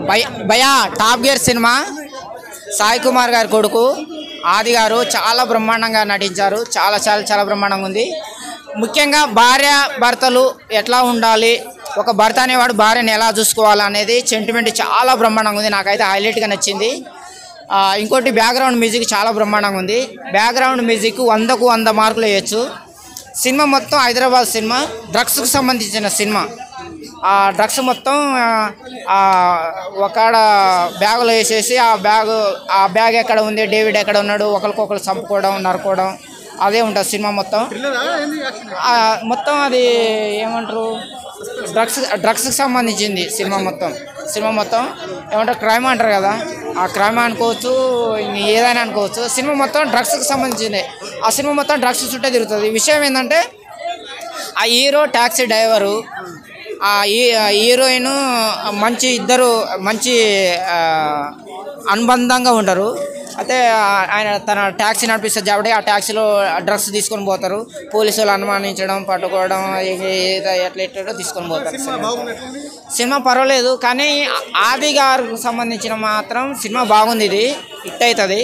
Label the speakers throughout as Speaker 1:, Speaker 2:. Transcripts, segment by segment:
Speaker 1: భయ Top Gear cinema Sai Kumar గారి కొడుకు ఆది గారు చాలా బ్రహ్మాండంగా నటించారు. చాలా చాలా చాలా బ్రహ్మాండంగా ఉంది. ముఖ్యంగా భార్య భర్తలు ఎట్లా ఉండాలి, ఒక భర్త అనేవాడు భార్యను ఎలా చూసుకోవాలి అనేది సెంటిమెంట్ చాలా బ్రహ్మాండంగా ఉంది. నాకైతే హైలైట్గా నచ్చింది. ఇంకోటి బ్యాక్గ్రౌండ్ మ్యూజిక్ చాలా బ్రహ్మాండంగా ఉంది. బ్యాక్గ్రౌండ్ మ్యూజిక్ 100కు 100 మార్కులు వేయచ్చు. సినిమా మొత్తం హైదరాబాద్ సినిమా, డ్రగ్స్కు సంబంధించిన సినిమా. ఆ డ్రగ్స్ మొత్తం ఒక బ్యాగులో వేసేసి ఆ బ్యాగ్ ఎక్కడ ఉంది, డేవిడ్ ఎక్కడ ఉన్నాడు, ఒకరికొకరు చంపుకోవడం, నరుకోవడం, అదే ఉంటుంది సినిమా మొత్తం. మొత్తం అది ఏమంటారు, డ్రగ్స్కి సంబంధించింది సినిమా మొత్తం. ఏమంటారు, క్రైమ్ అంటారు కదా, ఆ క్రైమ్ అనుకోవచ్చు, ఏదైనా అనుకోవచ్చు. సినిమా మొత్తం డ్రగ్స్కి సంబంధించింది. ఆ సినిమా మొత్తం డ్రగ్స్ చుట్టే తిరుగుతుంది. విషయం ఏంటంటే, ఆ హీరో ట్యాక్సీ డ్రైవరు, ఆ హీరోయిన్ ఇద్దరు మంచి అనుబంధంగా ఉంటారు. అయితే ఆయన తన ట్యాక్సీ నడిపిస్తారు కాబట్టి ఆ ట్యాక్సీలో డ్రగ్స్ తీసుకొని పోతారు. పోలీసు వాళ్ళు అనుమానించడం, పట్టుకోవడం, ఎట్లా తీసుకొని పోతారు. సినిమా పర్వాలేదు, కానీ ఆది గారికి సంబంధించిన మాత్రం సినిమా బాగుంది. ఇది హిట్ అవుతుంది.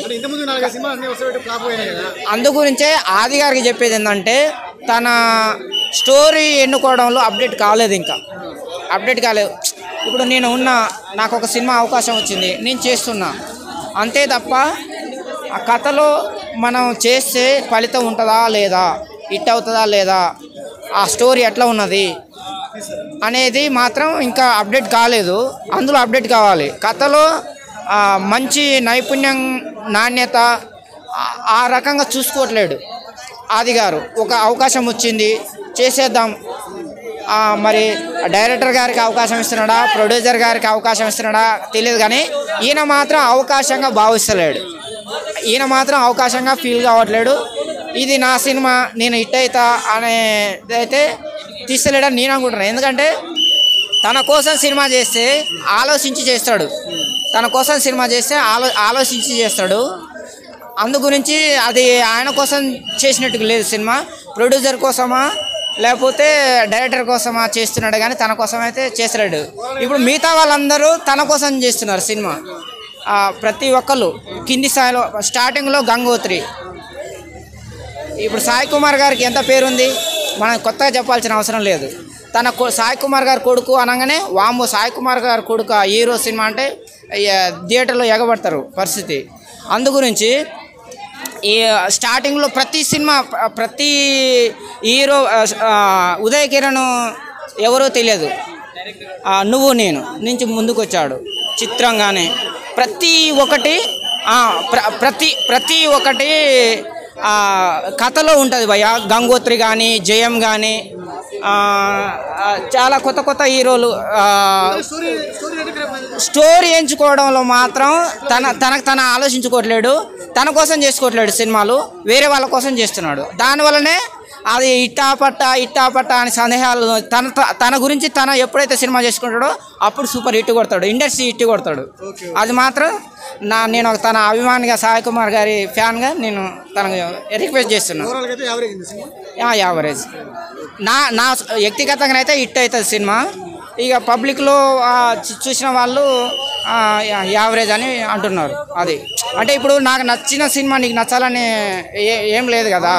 Speaker 1: అందు గురించే ఆది గారికి చెప్పేది ఏంటంటే, తన స్టోరీ ఎన్నుకోవడంలో అప్డేట్ కాలేదు. ఇప్పుడు నాకు ఒక సినిమా అవకాశం వచ్చింది, నేను చేస్తున్నా అంతే తప్ప ఆ కథలో మనం చేస్తే ఫలితం ఉంటుందా లేదా, హిట్ అవుతుందా లేదా, ఆ స్టోరీ ఎట్లా ఉన్నది అనేది మాత్రం ఇంకా అప్డేట్ కాలేదు. అందులో అప్డేట్ కావాలి. కథలో మంచి నైపుణ్యం, నాణ్యత ఆ రకంగా చూసుకోవట్లేడు ఆది గారు. ఒక అవకాశం వచ్చింది, చేసేద్దాం. మరి డైరెక్టర్ గారికి అవకాశం ఇస్తున్నాడా, ప్రొడ్యూసర్ గారికి అవకాశం ఇస్తున్నాడా తెలియదు, కానీ ఈయన మాత్రం అవకాశంగా భావిస్తలేడు. ఈయన మాత్రం అవకాశంగా ఫీల్ కావట్లేడు. ఇది నా సినిమా, నేను హిట్ అవుతా అనేదైతే తీస్తలేడని నేను అనుకుంటున్నాను. ఎందుకంటే తన కోసం సినిమా చేస్తే ఆలోచించి చేస్తాడు. ఆలోచించి చేస్తాడు. అందు గురించి అది ఆయన కోసం చేసినట్టు లేదు సినిమా. ప్రొడ్యూసర్ కోసమా లేకపోతే డైరెక్టర్ కోసమా చేస్తున్నాడు, కానీ తన కోసం అయితే చేస్తున్నాడు. ఇప్పుడు మిగతా వాళ్ళందరూ తన కోసం చేస్తున్నారు సినిమా. ప్రతి ఒక్కళ్ళు కింది స్థాయిలో. స్టార్టింగ్లో గంగోత్రి. ఇప్పుడు సాయి కుమార్ గారికి ఎంత పేరుంది, మనం కొత్తగా చెప్పాల్సిన అవసరం లేదు. సాయి కుమార్ గారి కొడుకు అనగానే వామ్మో సాయి కుమార్ గారి కొడుకు హీరో సినిమా అంటే థియేటర్లో ఎగబడతారు పరిస్థితి. అందు గురించి ఈ స్టార్టింగ్లో ప్రతి హీరో ఉదయ్ కిరణ్ ఎవరో తెలియదు, నువ్వు నేను నుంచి ముందుకు వచ్చాడు చిత్రంగానే. ప్రతి ఒక్కటి కథలో ఉంటుంది భయ్య. గంగోత్రి కానీ, జయం కానీ, చాలా కొత్త హీరోలు స్టోరీ ఎంచుకోవడంలో మాత్రం తన ఆలోచించుకోవట్లేడు. తన కోసం చేసుకోవట్లేడు సినిమాలు, వేరే వాళ్ళ కోసం చేస్తున్నాడు. దానివల్లనే అది ఇట్టాపట్ట అని సందేహాలు. తన గురించి ఎప్పుడైతే సినిమా చేసుకుంటాడో అప్పుడు సూపర్ హిట్ కొడతాడు, ఇండస్ట్రీ హిట్ కొడతాడు. అది మాత్రం నేను తన అభిమానిగా, సాయి కుమార్ గారి ఫ్యాన్గా నేను తనకు రిక్వెస్ట్ చేస్తున్నాను. యావరేజ్. నా వ్యక్తిగతంగా అయితే హిట్ అవుతుంది సినిమా. ఇక పబ్లిక్లో చూసిన వాళ్ళు యావరేజ్ అని అంటున్నారు. అది అంటే ఇప్పుడు నాకు నచ్చిన సినిమా నీకు నచ్చాలని ఏం లేదు కదా.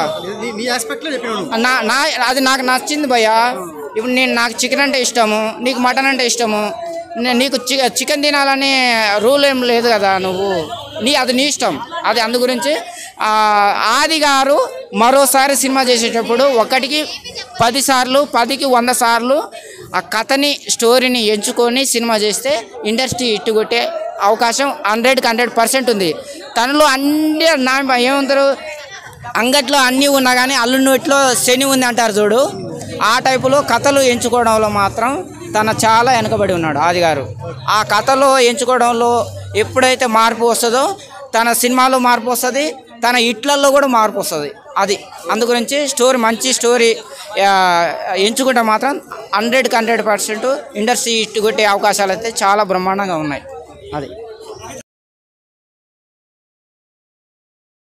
Speaker 1: అది నాకు నచ్చింది భయ్యా. ఇప్పుడు నాకు చికెన్ అంటే ఇష్టము, నీకు మటన్ అంటే ఇష్టము. నీకు చికెన్ తినాలని రూల్ ఏం లేదు కదా. అది నీ ఇష్టం. అది అందు గురించి ఆది గారు మరోసారి సినిమా చేసేటప్పుడు 1కి 10 సార్లు, 10కి 100 సార్లు ఆ కథని, స్టోరీని ఎంచుకొని సినిమా చేస్తే ఇండస్ట్రీ ఇట్టు కొట్టే అవకాశం 100కి 100% ఉంది. తనలో అన్నీ ఏమంటారు, అంగట్లో అన్నీ ఉన్నా కానీ అల్లునోట్లో శని ఉంది అంటారు చూడు, ఆ టైపులో కథలు ఎంచుకోవడంలో మాత్రం చాలా వెనకబడి ఉన్నాడు ఆది గారు. ఆ కథలో ఎంచుకోవడంలో ఎప్పుడైతే మార్పు వస్తుందో తన సినిమాలో మార్పు వస్తుంది, తన హిట్లలో కూడా మార్పు వస్తుంది. అది అందు గురించి మంచి స్టోరీ ఎంచుకుంటే మాత్రం 100కి 100% ఇండస్ట్రీ హిట్ కొట్టే అవకాశాలు అయితే చాలా బ్రహ్మాండంగా ఉన్నాయి. అది